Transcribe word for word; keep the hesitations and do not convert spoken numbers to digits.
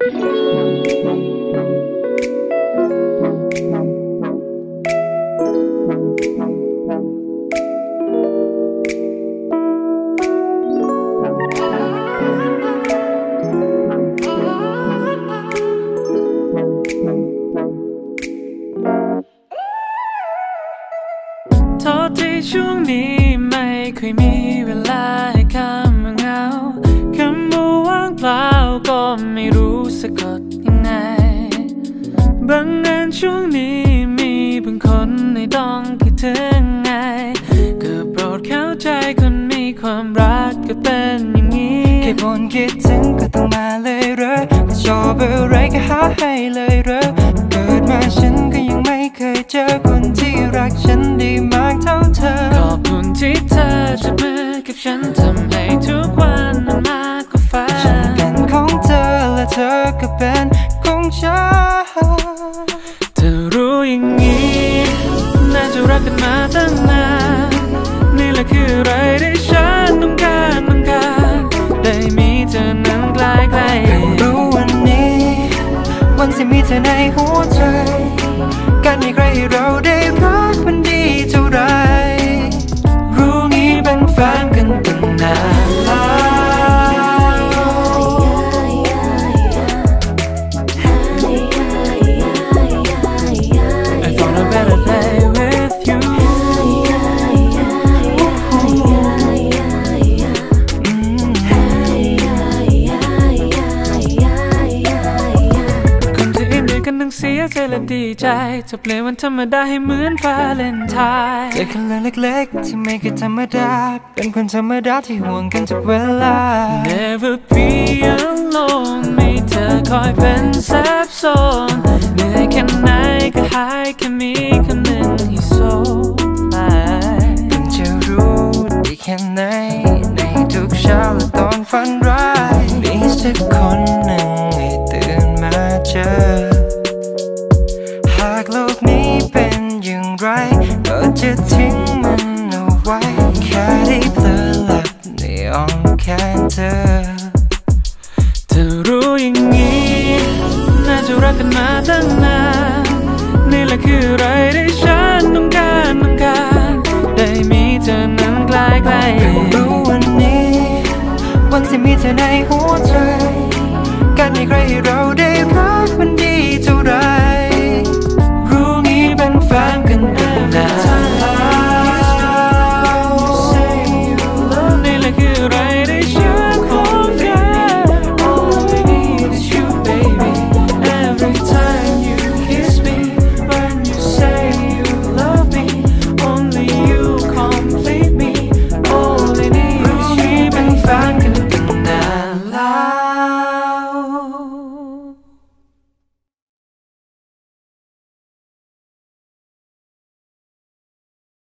โทษที่ช่วงนี้ไม่ค่อยมีเวลาให้คำว่าเหงาคำว่าว่างเปล่าก็ไม่รู้สะกดยังไงบางงานช่วงนี้มีบางคนในต้องคิดถึงไงก็โปรดเข้าใจคนมีความรักก็เป็นอย่างนี้แค่บ่นคิดถึงก็ต้องมาเลยเหรอก็ชอบอะไรก็หาให้เลยเหรอเกิดมาฉันก็ยังไม่เคยเจอคนที่รักฉันได้มากเท่าเธอขอบคุณที่เธอจับมือกับฉันทำให้ทุกวันมันมากกว่าฝันฉันเป็นของเธอและเธอก็เป็นของฉันเธอรู้อย่างนี้น่าจะรักกันมาตั้งนานนี่แหละคืออะไรที่ฉันต้องการต้องการได้มีเธอนั้นใกล้ใกล้รู้วันนี้วันที่มีเธอในหัวใจการมีใครให้เราได้รักมันดีเท่าไรรู้งี้เป็นแฟนกันตั้งนานเสียใจและดีใจจะเปลี่ยนวันธรรมดาให้เหมือนวาเลนไทน์เจอกันเรื่องเล็กๆที่ไม่เคยธรรมดาเป็นคนธรรมดาที่ห่วงกันทุกเวลา Never be alone มีเธอคอยเป็นแซฟโซนเหนื่อยแค่ไหนก็หายแค่มีคนหนึ่งให้โซไปเพิ่งจะรู้ดีแค่ไหนในทุกเช้าและตอนฝันร้ายมีสักคนหนึ่งให้ตื่นมาเจอหากโลกนี้เป็นอย่างไรก็จะทิ้งมันเอาไว้แค่ได้เพลิดหลับในอ้อมแขนเธอเธอรู้อย่างนี้น่าจะรักกันมาตั้งนานนี่แหละคืออะไรที่ฉันต้องการต้องการได้มีเธอนั้นใกล้ใกล้รู้วันนี้วันที่มีเธอในหัวใจ